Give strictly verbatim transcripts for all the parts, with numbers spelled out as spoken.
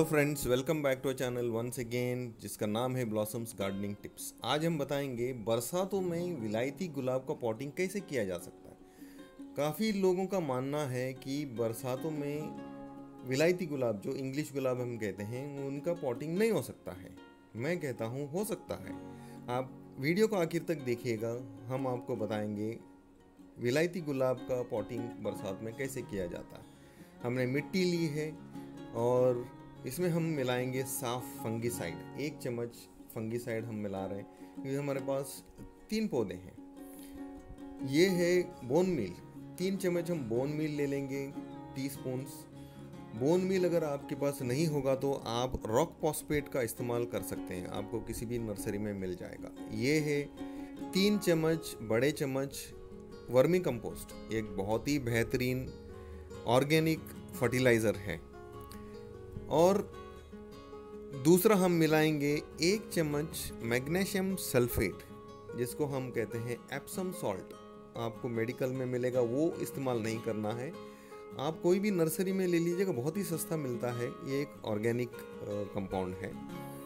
Friends, welcome back to channel once again, जिसका नाम है ब्लॉसम्स गार्डनिंग टिप्स। आज हम बताएंगे बरसातों में विलायती गुलाब का पॉटिंग कैसे किया जा सकता है। काफ़ी लोगों का मानना है कि बरसातों में विलायती गुलाब, जो इंग्लिश गुलाब हम कहते हैं, उनका पॉटिंग नहीं हो सकता है। मैं कहता हूँ हो सकता है। आप वीडियो को आखिर तक देखिएगा, हम आपको बताएंगे विलायती गुलाब का पॉटिंग बरसात में कैसे किया जाता है। हमने मिट्टी ली है और इसमें हम मिलाएंगे साफ फंगीसाइड। एक चम्मच फंगीसाइड हम मिला रहे हैं क्योंकि हमारे पास तीन पौधे हैं। ये है बोन मील, तीन चम्मच हम बोन मील ले लेंगे, टीस्पून्स। बोन मील अगर आपके पास नहीं होगा तो आप रॉक फॉस्फेट का इस्तेमाल कर सकते हैं, आपको किसी भी नर्सरी में मिल जाएगा। ये है तीन चम्मच बड़े चम्मच वर्मी कंपोस्ट, एक बहुत ही बेहतरीन ऑर्गेनिक फर्टिलाइज़र है। और दूसरा हम मिलाएंगे एक चम्मच मैग्नीशियम सल्फेट, जिसको हम कहते हैं एप्सम सॉल्ट। आपको मेडिकल में मिलेगा, वो इस्तेमाल नहीं करना है। आप कोई भी नर्सरी में ले लीजिएगा, बहुत ही सस्ता मिलता है। ये एक ऑर्गेनिक कंपाउंड है।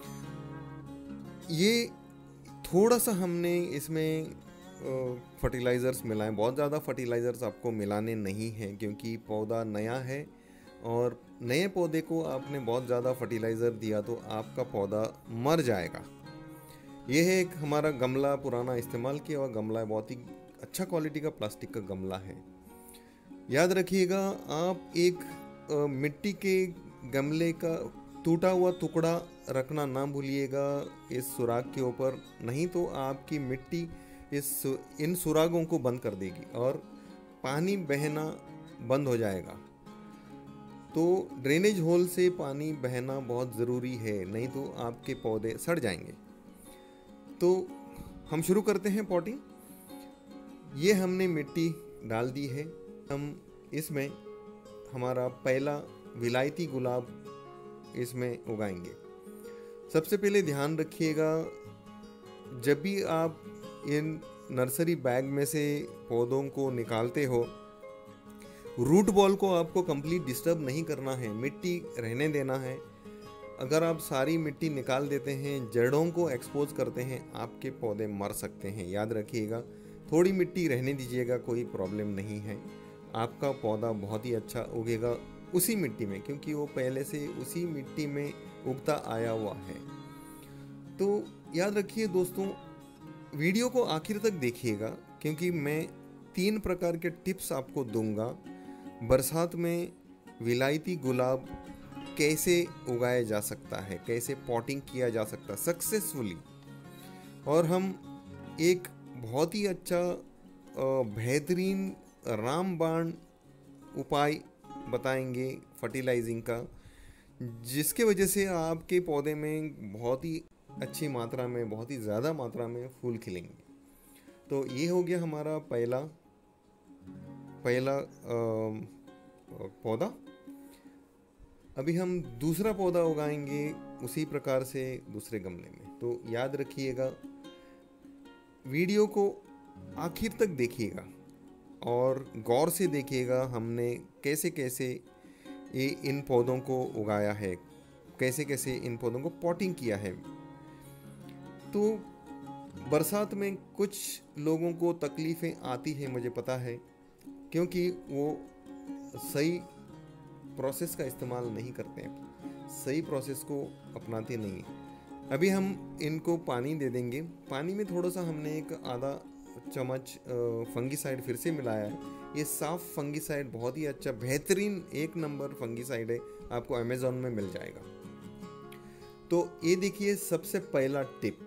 ये थोड़ा सा हमने इसमें फर्टिलाइज़र्स मिलाएं, बहुत ज़्यादा फर्टिलाइज़र्स आपको मिलाने नहीं हैं क्योंकि पौधा नया है और नए पौधे को आपने बहुत ज़्यादा फर्टिलाइज़र दिया तो आपका पौधा मर जाएगा। यह है एक हमारा गमला, पुराना इस्तेमाल किया हुआ गमला है, बहुत ही अच्छा क्वालिटी का प्लास्टिक का गमला है। याद रखिएगा, आप एक आ, मिट्टी के गमले का टूटा हुआ टुकड़ा रखना ना भूलिएगा इस सुराख के ऊपर, नहीं तो आपकी मिट्टी इस इन सुरागों को बंद कर देगी और पानी बहना बंद हो जाएगा। तो ड्रेनेज होल से पानी बहना बहुत ज़रूरी है, नहीं तो आपके पौधे सड़ जाएंगे। तो हम शुरू करते हैं पॉटिंग। ये हमने मिट्टी डाल दी है। हम इसमें हमारा पहला विलायती गुलाब इसमें उगाएंगे। सबसे पहले ध्यान रखिएगा, जब भी आप इन नर्सरी बैग में से पौधों को निकालते हो, रूट बॉल को आपको कंप्लीट डिस्टर्ब नहीं करना है, मिट्टी रहने देना है। अगर आप सारी मिट्टी निकाल देते हैं, जड़ों को एक्सपोज करते हैं, आपके पौधे मर सकते हैं। याद रखिएगा, थोड़ी मिट्टी रहने दीजिएगा, कोई प्रॉब्लम नहीं है। आपका पौधा बहुत ही अच्छा उगेगा उसी मिट्टी में, क्योंकि वो पहले से उसी मिट्टी में उगता आया हुआ है। तो याद रखिए दोस्तों, वीडियो को आखिर तक देखिएगा क्योंकि मैं तीन प्रकार के टिप्स आपको दूंगा बरसात में विलायती गुलाब कैसे उगाया जा सकता है, कैसे पॉटिंग किया जा सकता है सक्सेसफुली। और हम एक बहुत ही अच्छा बेहतरीन रामबाण उपाय बताएंगे फर्टिलाइजिंग का, जिसके वजह से आपके पौधे में बहुत ही अच्छी मात्रा में, बहुत ही ज़्यादा मात्रा में फूल खिलेंगे। तो ये हो गया हमारा पहला पहला पौधा। अभी हम दूसरा पौधा उगाएंगे उसी प्रकार से दूसरे गमले में। तो याद रखिएगा, वीडियो को आखिर तक देखिएगा और गौर से देखिएगा हमने कैसे कैसे ये इन पौधों को उगाया है, कैसे कैसे इन पौधों को पॉटिंग किया है। तो बरसात में कुछ लोगों को तकलीफ़ें आती हैं, मुझे पता है, क्योंकि वो सही प्रोसेस का इस्तेमाल नहीं करते हैं, सही प्रोसेस को अपनाते नहीं हैं। अभी हम इनको पानी दे देंगे। पानी में थोड़ा सा हमने एक आधा चम्मच फंगीसाइड फिर से मिलाया है। ये साफ फंगीसाइड बहुत ही अच्छा बेहतरीन एक नंबर फंगीसाइड है, आपको अमेज़ॉन में मिल जाएगा। तो ये देखिए, सबसे पहला टिप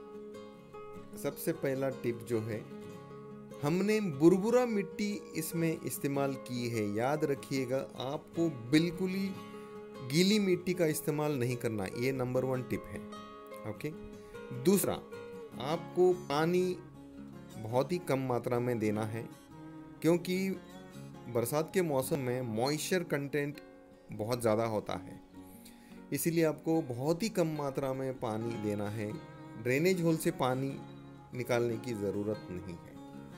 सबसे पहला टिप जो है, हमने बुरबुरा मिट्टी इसमें इस्तेमाल की है। याद रखिएगा, आपको बिल्कुल ही गीली मिट्टी का इस्तेमाल नहीं करना, ये नंबर वन टिप है। ओके। दूसरा, आपको पानी बहुत ही कम मात्रा में देना है क्योंकि बरसात के मौसम में मॉइस्चर कंटेंट बहुत ज़्यादा होता है, इसीलिए आपको बहुत ही कम मात्रा में पानी देना है। ड्रेनेज होल से पानी निकालने की ज़रूरत नहीं है।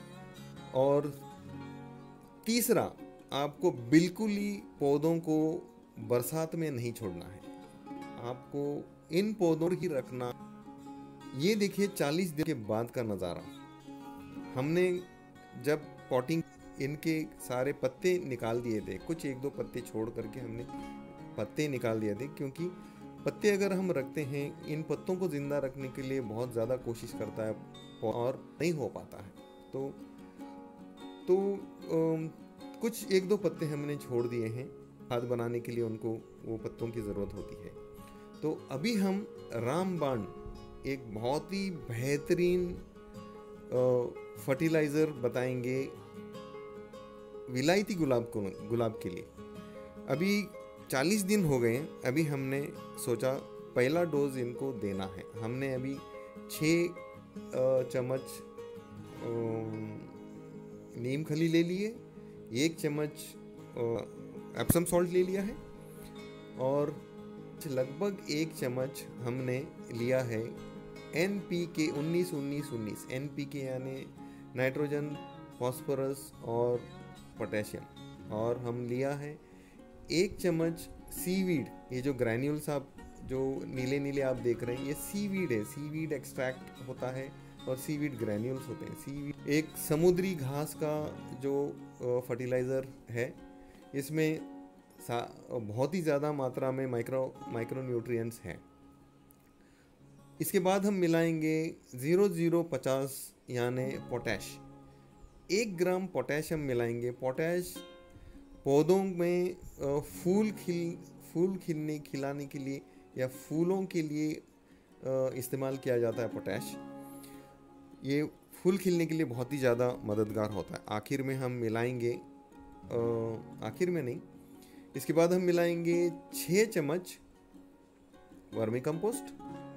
और तीसरा, आपको बिल्कुल ही पौधों को बरसात में नहीं छोड़ना है। आपको इन पौधों ही रखना। ये देखिए चालीस दिन के बाद का नज़ारा। हमने जब पॉटिंग इनके सारे पत्ते निकाल दिए थे, कुछ एक दो पत्ते छोड़ करके हमने पत्ते निकाल दिए थे, क्योंकि पत्ते अगर हम रखते हैं, इन पत्तों को ज़िंदा रखने के लिए बहुत ज़्यादा कोशिश करता है और नहीं हो पाता है। तो तो अम, कुछ एक दो पत्ते हमने छोड़ दिए हैं, खाद बनाने के लिए उनको वो पत्तों की ज़रूरत होती है। तो अभी हम रामबाण, एक बहुत ही बेहतरीन फर्टिलाइज़र बताएंगे विलायती गुलाब को गुलाब के लिए। अभी चालीस दिन हो गए हैं, अभी हमने सोचा पहला डोज इनको देना है। हमने अभी छः चम्मच नीम खली ले लिए, एक चम्मच एप्सम सॉल्ट ले लिया है, और लगभग एक चम्मच हमने लिया है एन पी के उन्नीस उन्नीस उन्नीस। एन पी के यानी नाइट्रोजन, फॉस्फोरस और पोटेशियम। और हम लिया है एक चम्मच सीवीड। ये जो ग्रैन्यूल्स आप जो नीले नीले आप देख रहे हैं, ये सीवीड है, सीवीड एक्सट्रैक्ट होता है और सीवीड ग्रैन्यूल्स होते हैं। सीवीड एक समुद्री घास का जो फर्टिलाइज़र है, इसमें बहुत ही ज़्यादा मात्रा में माइक्रो माइक्रो न्यूट्रिएंट्स हैं। इसके बाद हम मिलाएंगे ज़ीरो ज़ीरो पचास यानी पोटैश। एक ग्राम पोटैश हम मिलाएंगे। पोटैश पौधों में फूल खिल फूल खिलने खिलाने के लिए या फूलों के लिए इस्तेमाल किया जाता है पोटैश। ये फूल खिलने के लिए बहुत ही ज़्यादा मददगार होता है। आखिर में हम मिलाएंगे, आखिर में नहीं, इसके बाद हम मिलाएंगे छः चम्मच वर्मी कंपोस्ट।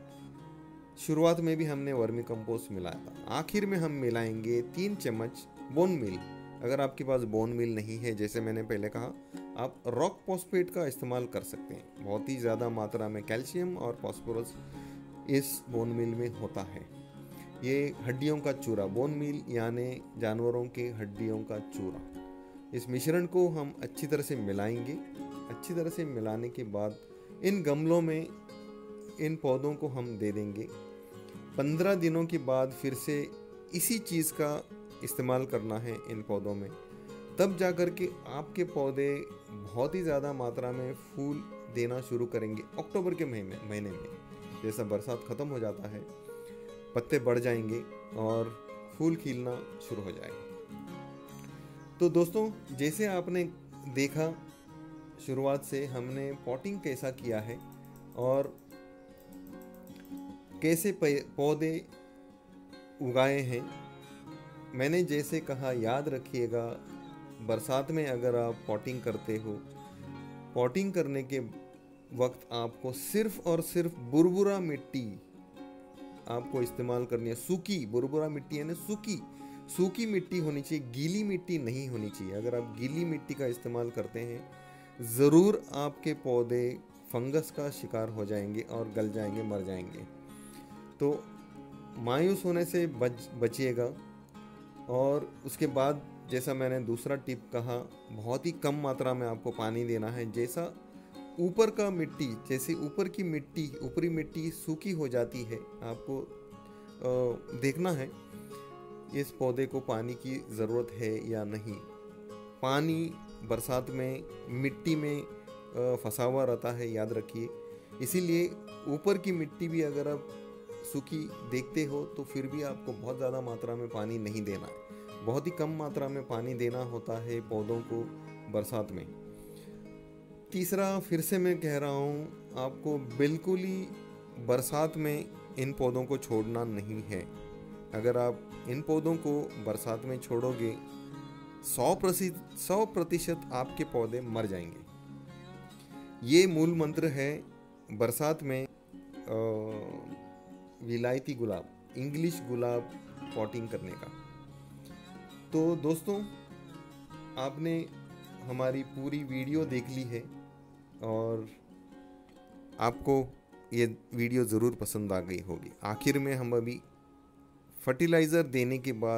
शुरुआत में भी हमने वर्मी कंपोस्ट मिलाया था। आखिर में हम मिलाएंगे तीन चम्मच बोन मील। अगर आपके पास बोन मील नहीं है, जैसे मैंने पहले कहा, आप रॉक फॉस्फेट का इस्तेमाल कर सकते हैं। बहुत ही ज़्यादा मात्रा में कैल्शियम और फास्फोरस इस बोन मील में होता है। ये हड्डियों का चूरा, बोन मील यानी जानवरों के हड्डियों का चूरा। इस मिश्रण को हम अच्छी तरह से मिलाएंगे। अच्छी तरह से मिलाने के बाद इन गमलों में इन पौधों को हम दे देंगे। पंद्रह दिनों के बाद फिर से इसी चीज़ का इस्तेमाल करना है इन पौधों में। तब जा कर के आपके पौधे बहुत ही ज़्यादा मात्रा में फूल देना शुरू करेंगे। अक्टूबर के महीने महीने में जैसा बरसात ख़त्म हो जाता है, पत्ते बढ़ जाएंगे और फूल खिलना शुरू हो जाएगा। तो दोस्तों, जैसे आपने देखा शुरुआत से हमने पॉटिंग कैसा किया है और कैसे पौधे उगाए हैं। मैंने जैसे कहा, याद रखिएगा, बरसात में अगर आप पॉटिंग करते हो, पॉटिंग करने के वक्त आपको सिर्फ और सिर्फ बुरबुरा मिट्टी आपको इस्तेमाल करनी है। सूखी बुरबुरा मिट्टी यानी सूखी सूखी मिट्टी होनी चाहिए, गीली मिट्टी नहीं होनी चाहिए। अगर आप गीली मिट्टी का इस्तेमाल करते हैं, ज़रूर आपके पौधे फंगस का शिकार हो जाएंगे और गल जाएंगे, मर जाएंगे। तो मायूस होने से बच बचिएगा। और उसके बाद जैसा मैंने दूसरा टिप कहा, बहुत ही कम मात्रा में आपको पानी देना है। जैसा ऊपर का मिट्टी, जैसे ऊपर की मिट्टी ऊपरी मिट्टी सूखी हो जाती है, आपको आ, देखना है इस पौधे को पानी की ज़रूरत है या नहीं। पानी बरसात में मिट्टी में फंसा हुआ रहता है, याद रखिए। इसीलिए ऊपर की मिट्टी भी अगर आप सूखी देखते हो तो फिर भी आपको बहुत ज़्यादा मात्रा में पानी नहीं देना है। बहुत ही कम मात्रा में पानी देना होता है पौधों को बरसात में। तीसरा, फिर से मैं कह रहा हूँ, आपको बिल्कुल ही बरसात में इन पौधों को छोड़ना नहीं है। अगर आप इन पौधों को बरसात में छोड़ोगे, सौ प्रतिशत सौ प्रतिशत आपके पौधे मर जाएंगे। ये मूल मंत्र है बरसात में विलायती गुलाब, इंग्लिश गुलाब पॉटिंग करने का। तो दोस्तों, आपने हमारी पूरी वीडियो देख ली है और आपको ये वीडियो ज़रूर पसंद आ गई होगी। आखिर में हम अभी फर्टिलाइज़र देने के बाद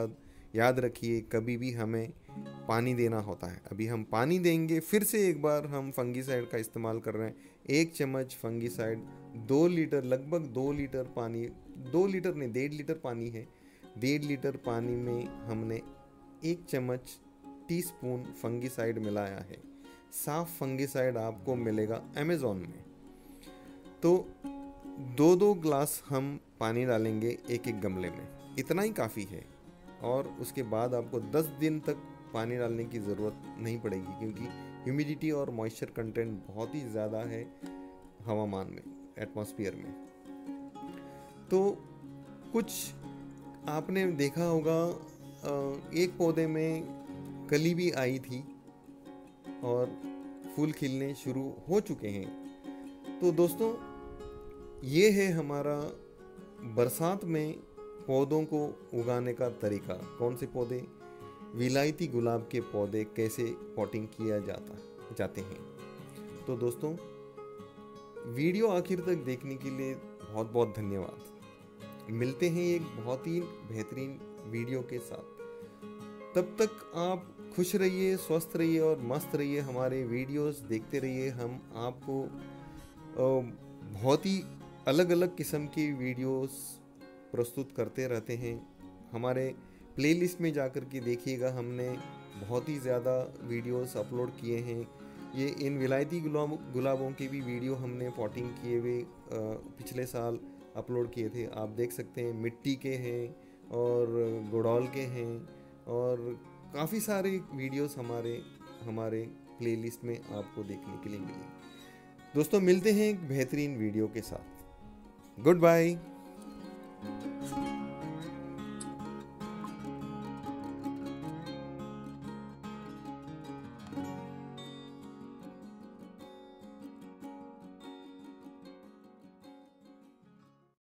याद रखिए कभी भी हमें पानी देना होता है। अभी हम पानी देंगे, फिर से एक बार हम फंगीसाइड का इस्तेमाल कर रहे हैं। एक चम्मच फंगीसाइड दो लीटर, लगभग दो लीटर पानी, दो लीटर नहीं डेढ़ लीटर पानी है, डेढ़ लीटर पानी में हमने एक चम्मच टीस्पून फंगीसाइड मिलाया है। साफ फंगीसाइड आपको मिलेगा अमेज़ॉन में। तो दो दो ग्लास हम पानी डालेंगे एक एक गमले में, इतना ही काफ़ी है। और उसके बाद आपको दस दिन तक पानी डालने की ज़रूरत नहीं पड़ेगी, क्योंकि ह्यूमिडिटी और मॉइस्चर कंटेंट बहुत ही ज़्यादा है हवामान में, एटमॉस्फेयर में। तो कुछ आपने देखा होगा, एक पौधे में कली भी आई थी और फूल खिलने शुरू हो चुके हैं। तो दोस्तों, ये है हमारा बरसात में पौधों को उगाने का तरीका। कौन से पौधे? विलायती गुलाब के पौधे कैसे पॉटिंग किया जाता जाते हैं। तो दोस्तों, वीडियो आखिर तक देखने के लिए बहुत बहुत धन्यवाद। मिलते हैं एक बहुत ही बेहतरीन वीडियो के साथ। तब तक आप खुश रहिए, स्वस्थ रहिए और मस्त रहिए। हमारे वीडियोस देखते रहिए। हम आपको बहुत ही अलग अलग किस्म की वीडियोस प्रस्तुत करते रहते हैं। हमारे प्लेलिस्ट में जाकर के देखिएगा, हमने बहुत ही ज़्यादा वीडियोस अपलोड किए हैं। ये इन विलायती गुलाब गुलाबों के भी वीडियो हमने पॉटिंग किए हुए पिछले साल अपलोड किए थे। आप देख सकते हैं, मिट्टी के हैं और गुड़ौल के हैं और काफ़ी सारे वीडियोस हमारे हमारे प्लेलिस्ट में आपको देखने के लिए मिलेंगे। दोस्तों, मिलते हैं एक बेहतरीन वीडियो के साथ। Good bye.